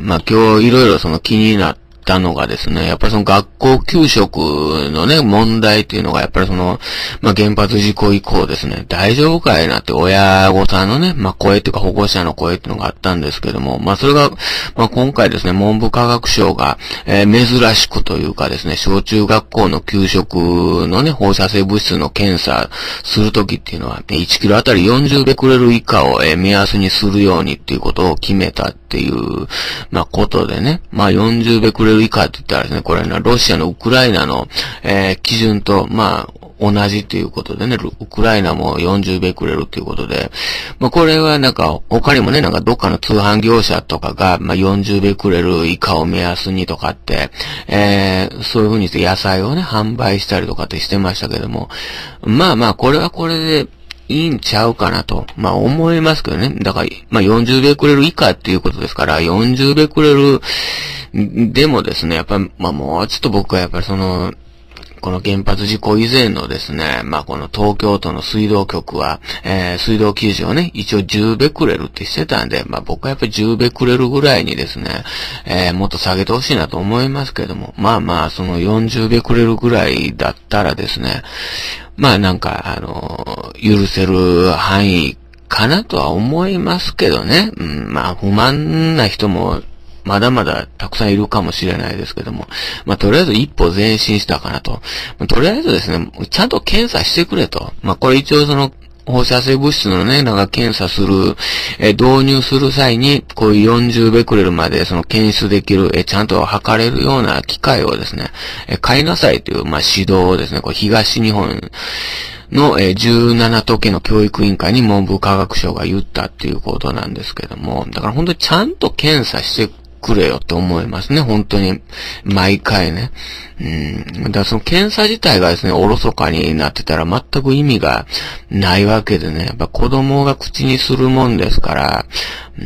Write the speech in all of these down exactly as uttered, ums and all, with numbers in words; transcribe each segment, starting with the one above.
まあ今日いろいろその気になったのがですね、やっぱりその学校給食のね、問題っていうのがやっぱりその、まあ原発事故以降ですね、大丈夫かいなって親御さんのね、まあ声っていうか保護者の声っていうのがあったんですけども、まあそれが、まあ今回ですね、文部科学省が、えー、珍しくというかですね、小中学校の給食のね、放射性物質の検査するときっていうのは、いちキロあたりよんじゅうベクレル以下を、えー、目安にするようにっていうことを決めたっていう、まあことでね、まあよんじゅうベクレル以下って言ったらですね、これはロシアのウクライナの、えー、基準と、まあ、同じということでね、ウクライナもよんじゅうベクレルということで、まあこれはなんか、他にもね、なんかどっかの通販業者とかが、まあよんじゅうベクレル以下を目安にとかって、えー、そういう風にして野菜をね、販売したりとかってしてましたけども、まあまあ、これはこれで、いいんちゃうかなと、まあ思いますけどね。だから、まあよんじゅうベクレル以下っていうことですから、よんじゅうベクレルでもですね、やっぱり、まあもうちょっと僕はやっぱりその、この原発事故以前のですね、まあこの東京都の水道局は、えー、水道基準をね、一応じゅうベクレルってしてたんで、まあ僕はやっぱりじゅうベクレルぐらいにですね、えー、もっと下げてほしいなと思いますけども、まあまあそのよんじゅうベクレルぐらいだったらですね、まあなんか、あの、許せる範囲かなとは思いますけどね。うん、まあ不満な人もまだまだたくさんいるかもしれないですけども。まあとりあえず一歩前進したかなと。とりあえずですね、ちゃんと検査してくれと。まあこれ一応その、放射性物質のね、なんか検査する、え、導入する際に、こういうよんじゅうベクレルまでその検出できる、え、ちゃんと測れるような機械をですね、え、買いなさいという、まあ指導をですね、これ東日本の、え、じゅうなな都県の教育委員会に文部科学省が言ったっていうことなんですけども、だから本当にちゃんと検査してくれよって思いますね、本当に。毎回ね。うん。だからその検査自体がですね、おろそかになってたら全く意味がないわけでね、やっぱ子供が口にするもんですから、うん。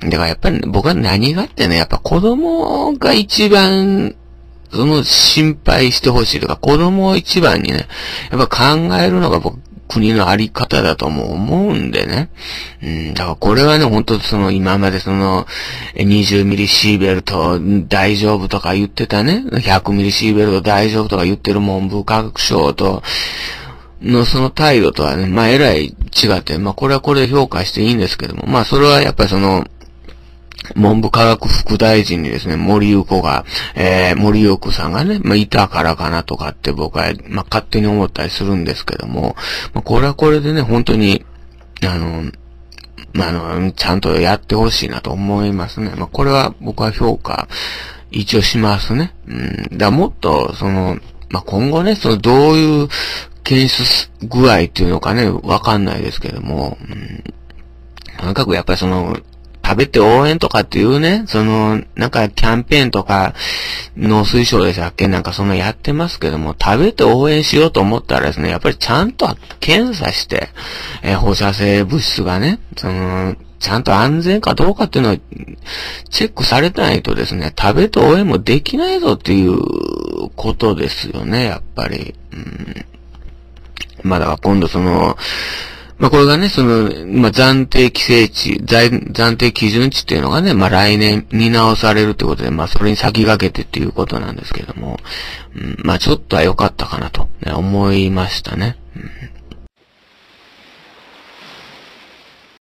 だからやっぱり僕は何がってね、やっぱ子供が一番、その心配してほしいとか、子供を一番にね、やっぱ考えるのが僕、国のあり方だとも思うんでね。うん、だからこれはね、本当その今までそのにじゅうミリシーベルト大丈夫とか言ってたね、ひゃくミリシーベルト大丈夫とか言ってる文部科学省と、のその態度とはね、まあえらい違って、まあこれはこれで評価していいんですけども、まあそれはやっぱりその、文部科学副大臣にですね、森裕子が、えー、森裕子さんがね、まあ、いたからかなとかって僕は、まあ、勝手に思ったりするんですけども、まあ、これはこれでね、本当に、あの、まあ、あの、ちゃんとやってほしいなと思いますね。まあ、これは僕は評価、一応しますね。うん。だもっと、その、まあ、今後ね、その、どういう検出具合っていうのかね、わかんないですけども、うん。とにかくやっぱりその、食べて応援とかっていうね、その、なんかキャンペーンとか、農水省でしたっけなんかそのやってますけども、食べて応援しようと思ったらですね、やっぱりちゃんと検査して、えー、放射性物質がね、その、ちゃんと安全かどうかっていうのをチェックされてないとですね、食べて応援もできないぞっていうことですよね、やっぱり。うん、まあだから今度その、まあこれがね、その、まあ暫定規制値、暫定基準値っていうのがね、まあ来年見直されるってことで、まあそれに先駆けてっていうことなんですけども、うん、まあちょっとは良かったかなと、ね、思いましたね。うん